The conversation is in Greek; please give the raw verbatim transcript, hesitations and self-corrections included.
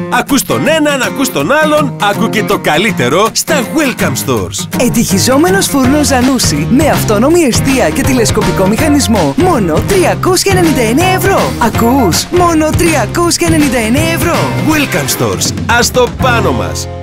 Ακούς τον έναν, ακούς τον άλλον, άκου και το καλύτερο στα Welcome Stores. Ετυχιζόμενος φούρνος Ζανούσι με αυτόνομη εστία και τηλεσκοπικό μηχανισμό. Μόνο τριακόσια ενενήντα εννέα ευρώ. Ακούς? Μόνο τριακόσια ενενήντα εννέα ευρώ. Welcome Stores. Ας το πάνω μας.